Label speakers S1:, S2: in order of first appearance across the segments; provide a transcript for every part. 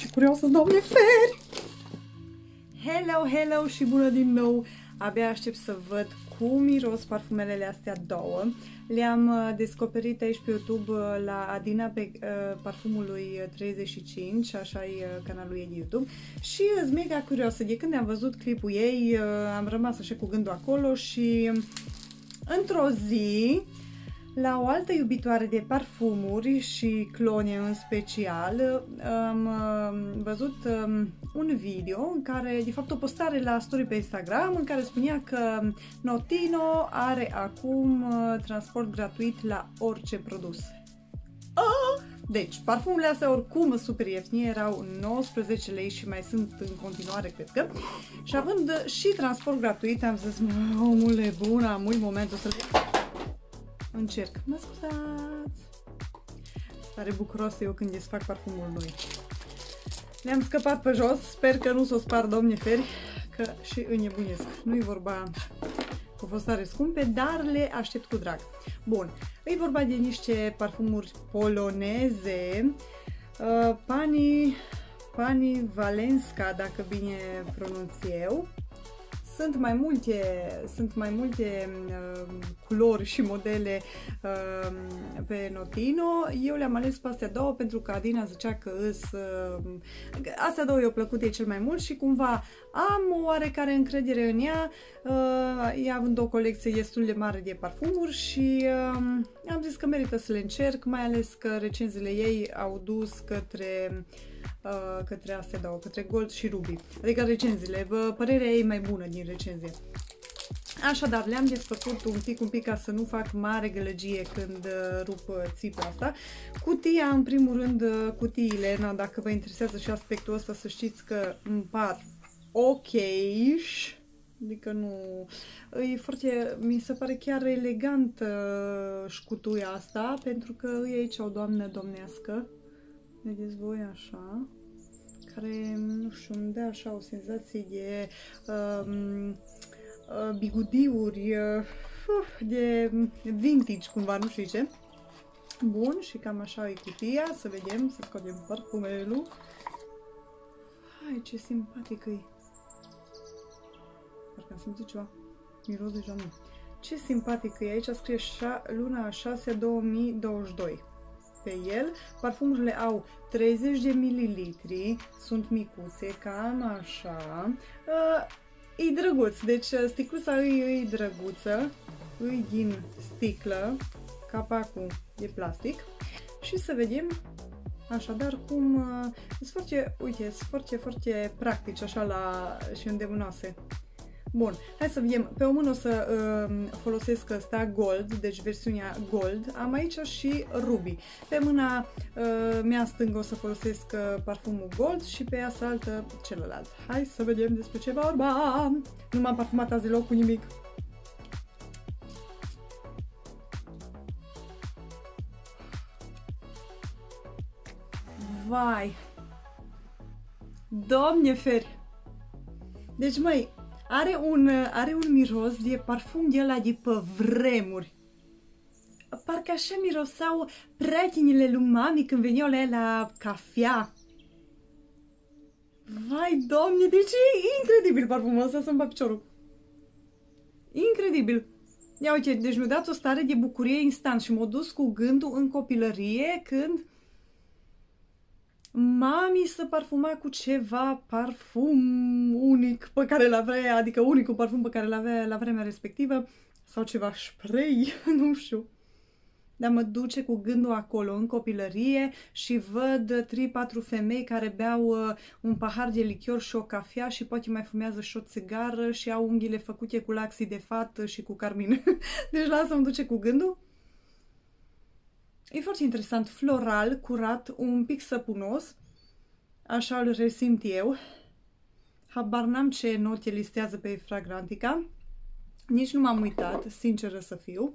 S1: curioasă, doamne feri! Hello, hello și bună din nou! Abia aștept să văd cum miros parfumelele astea două. Le-am descoperit aici pe YouTube la Adina pe parfumul lui 35, așa e canalul ei de YouTube. Și sunt mega curioasă, de când am văzut clipul ei, am rămas așa cu gândul acolo și într-o zi, la o altă iubitoare de parfumuri și clone în special, am văzut un video în care, de fapt o postare la story pe Instagram, în care spunea că Notino are acum transport gratuit la orice produs. Deci, parfumurile astea oricum super ieftine, erau 19 lei și mai sunt în continuare, cred că. Și având și transport gratuit, am zis, omule bun, am momentul să încerc. Mă scuzați! Stare bucuroasă eu când desfac parfumul noi. Le-am scăpat pe jos, sper că nu s-o spar, domne feri, că și înnebunesc. Nu-i vorba că fost tare scumpe, dar le aștept cu drag. Bun, e vorba de niște parfumuri poloneze, Pani Valenska, dacă bine pronunț eu. Sunt mai multe culori și modele pe Notino. Eu le-am ales pe astea două pentru că Adina zicea că astea două i-au plăcut ei cel mai mult și cumva am o oarecare încredere în ea, ea având o colecție destul de mare de parfumuri și am zis că merită să le încerc, mai ales că recenziile ei au dus către astea două, către Gold și Ruby. Adică recenziile, părerea ei mai bună din recenzie. Așadar, le-am desfăcut un pic ca să nu fac mare gălăgie când rup țipul asta. Cutia, în primul rând, cutiile, dacă vă interesează și aspectul ăsta, să știți că îmi par ok. Adică nu... E foarte... Mi se pare chiar elegant șcutuia asta, pentru că e aici o doamnă domnească. Vedeți voi așa, care, nu știu, îmi dă așa o senzație de bigudiuri, de vintage cumva, nu știu ce. Bun, și cam așa e cutia, să vedem, să scoatem parfumelul. Hai, ce simpatic e. Parcă am simțit ceva, miros deja nu. Ce simpatic e, aici scrie luna a 6 2022. Pe el, parfumurile au 30 de mililitri, sunt micuțe, cam așa. E drăguț, deci sticluța e drăguță, e din sticlă, capacul de plastic. Și să vedem așadar cum sunt foarte, uite, sunt foarte, foarte practici așa și îndemânoase. Bun, hai să vedem. Pe o mână o să folosesc ăsta Gold, deci versiunea Gold. Am aici și Ruby. Pe mâna mea stângă o să folosesc parfumul Gold și pe ea altă celălalt. Hai să vedem despre ce vorba. Nu m-am parfumat azi deloc cu nimic. Vai! Doamne feri! Deci, măi, are un miros de parfum de ăla de pe vremuri. Parcă așa mirosau prietenile lui mami când veneau la ea la cafea. Vai, doamne, deci e incredibil parfumul ăsta, să-mi bat piciorul. Incredibil. Ia uite, deci mi-a dat o stare de bucurie instant și m-a dus cu gândul în copilărie când mami se parfuma cu ceva parfum unic pe care l-avea, adică unicul parfum pe care l-avea la vremea respectivă, sau ceva spray, nu știu. Dar mă duce cu gândul acolo, în copilărie, și văd 3-4 femei care beau un pahar de lichior și o cafea și poate mai fumează și o țigară și au unghiile făcute cu laxii de fat și cu carmin. Deci la asta mă duce cu gândul. E foarte interesant, floral, curat, un pic săpunos, așa îl resimt eu. Habar n-am ce note listează pe Fragrantica, nici nu m-am uitat, sinceră să fiu.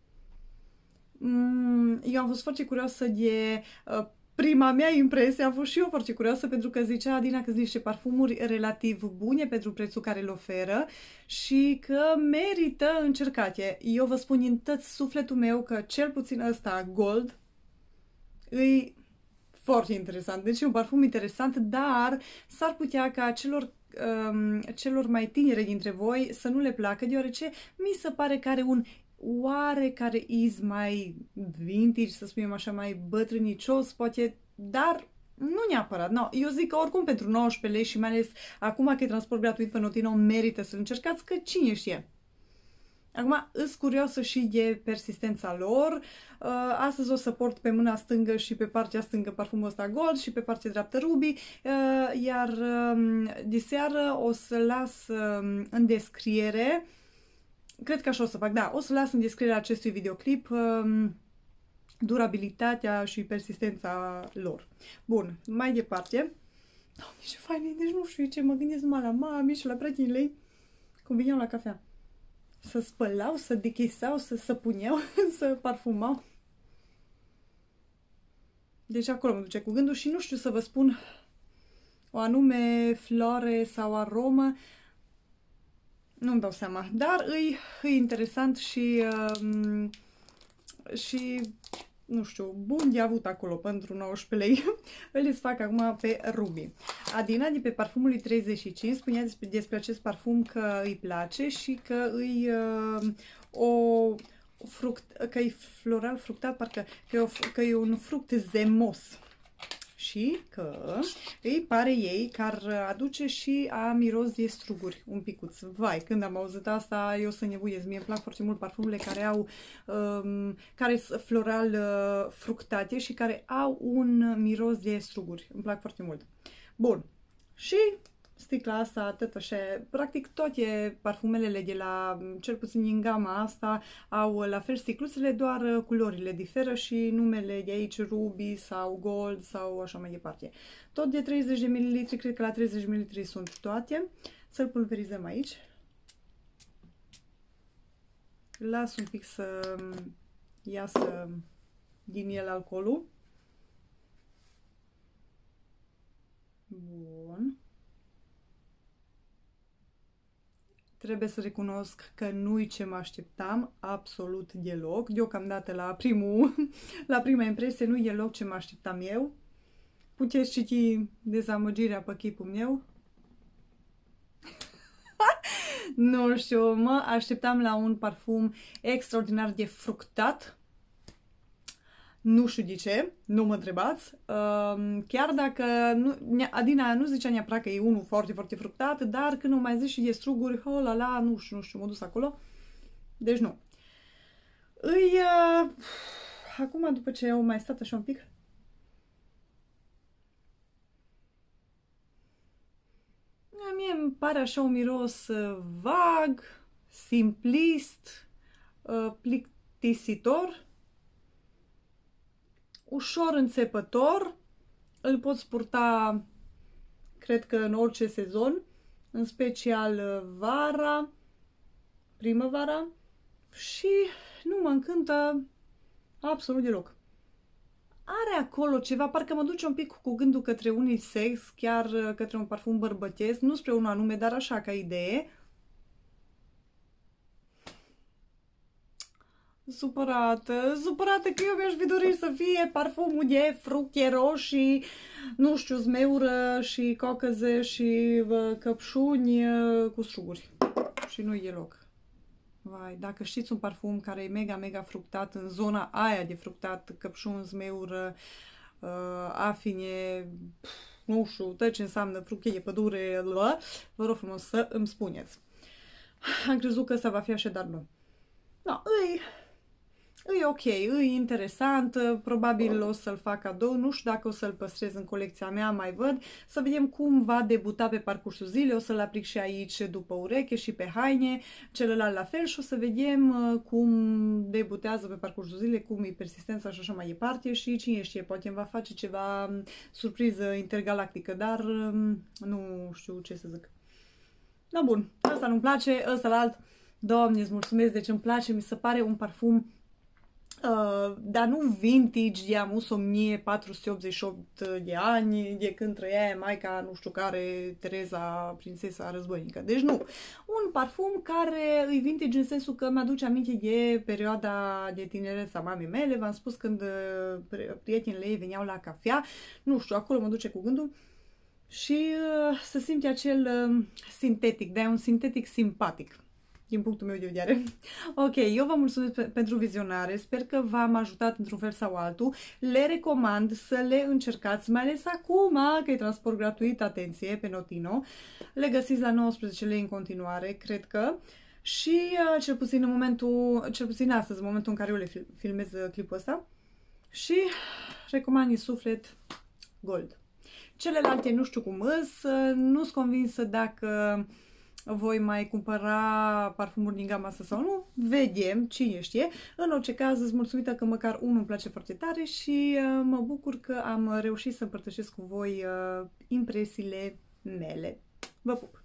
S1: Eu am fost foarte curioasă de prima mea impresie, am fost și eu foarte curioasă pentru că zicea Adina că sunt niște parfumuri relativ bune pentru prețul care îl oferă și că merită încercate. Eu vă spun din tot sufletul meu că cel puțin ăsta, Gold, îi foarte interesant. Deci e un parfum interesant, dar s-ar putea ca celor mai tinere dintre voi să nu le placă, deoarece mi se pare că are un oarecare iz mai vintage, să spunem așa, mai bătrânicios, poate, dar nu neapărat. No, eu zic că oricum pentru 19 lei și mai ales acum că e transport gratuit pe Notino, merită să încercați, că cine știe. Acum, îs curioasă și de persistența lor. Astăzi o să port pe mâna stângă și pe partea stângă parfumul ăsta Gold și pe partea dreaptă Ruby, iar de seară o să las în descriere, cred că așa o să fac, da, o să las în descrierea acestui videoclip durabilitatea și persistența lor. Bun, mai departe. Doamne, ce fain e, deci nu știu ce, mă gândesc numai la mami și la prietenii cum vineau la cafea. Să spălau, să dechisau, să săpuneau, să parfumau. Deci acolo mă duce cu gândul și nu știu să vă spun o anume floare sau aromă. Nu-mi dau seama, dar e interesant și nu știu, bun de avut acolo pentru 19 lei. Îl fac acum pe Ruby. Adina de pe Parfumului 35 spunea despre acest parfum că îi place și că îi că e floral fructat, parcă că e un fruct zemos. Și că îi pare ei că ar aduce și a miros de struguri un picuț. Vai, când am auzit asta, eu să nebuiesc. Mie îmi plac foarte mult parfumurile care au care sunt floral fructate și care au un miros de struguri. Îmi plac foarte mult. Bun. Și sticla asta, atât așa, practic toate parfumelele de la, cel puțin din gama asta, au la fel sticluțele, doar culorile diferă și numele de aici Ruby sau Gold sau așa mai departe. Tot de 30 de ml, cred că la 30 ml sunt toate. Să-l pulverizăm aici. Las un pic să iasă din el alcoolul. Bun. Trebuie să recunosc că nu-i ce mă așteptam, absolut deloc. Deocamdată la prima impresie nu-i deloc ce mă așteptam eu. Puteți citi dezamăgirea pe chipul meu. Nu știu, mă așteptam la un parfum extraordinar de fructat. Nu știu de ce, nu mă întrebați. Chiar dacă Adina nu zicea neapărat că e unul foarte, foarte fructat, dar când o mai zici și de struguri, oh la la, nu știu, m-a dus acolo. Deci nu. Acum, după ce au mai stat așa un pic, mie îmi pare așa un miros vag, simplist, plictisitor, ușor înțepător, îl poți purta, cred că în orice sezon, în special vara, primăvara, și nu mă încântă absolut deloc. Are acolo ceva, parcă mă duce un pic cu gândul către unisex, chiar către un parfum bărbătesc, nu spre unul anume, dar așa ca idee. Supărată că eu mi-aș fi dorit să fie parfumul de fructe roșii, nu știu, zmeură și cocăze și căpșuni cu struguri. Și nu-i deloc. Vai, dacă știți un parfum care e mega, mega fructat, în zona aia de fructat, căpșuni, zmeură, afine, nu știu, tot ce înseamnă fructe de pădure, vă rog frumos să îmi spuneți. Am crezut că ăsta va fi așa, dar nu. No, e ok, e interesant, probabil o să-l fac cadou, nu știu dacă o să-l păstrez în colecția mea, mai văd, să vedem cum va debuta pe parcursul zilei, o să-l aplic și aici după ureche și pe haine, celălalt la fel și o să vedem cum debutează pe parcursul zilei, cum e persistența și așa mai departe și cine știe, poate îmi va face ceva surpriză intergalactică, dar nu știu ce să zic. Da, bun, ăsta nu-mi place, ăsta la alt, Doamne, îți mulțumesc, deci îmi place, mi se pare un parfum dar nu vintage, de amus 1488 de ani, de când trăia maica, nu știu care, Tereza, prințesa războinică. Deci nu. Un parfum care e vintage în sensul că mi-aduce aminte de perioada de tinerețe a mamei mele. V-am spus când prietenile ei veneau la cafea, nu știu, acolo mă duce cu gândul. Și se simte acel sintetic, dar e un sintetic simpatic, din punctul meu de vedere. Ok, eu vă mulțumesc pentru vizionare, sper că v-am ajutat într-un fel sau altul. Le recomand să le încercați, mai ales acum că e transport gratuit, atenție, pe Notino. Le găsiți la 19 lei în continuare, cred că. Și cel puțin astăzi, în momentul în care eu le filmez clipul ăsta. Și recomand din suflet Gold. Celelalte nu știu cum îs, nu-s convinsă dacă voi mai cumpăra parfumuri din gama asta sau nu. Vedem, cine știe. În orice caz, îți mulțumită că măcar unul îmi place foarte tare și mă bucur că am reușit să împărtășesc cu voi impresiile mele. Vă pup!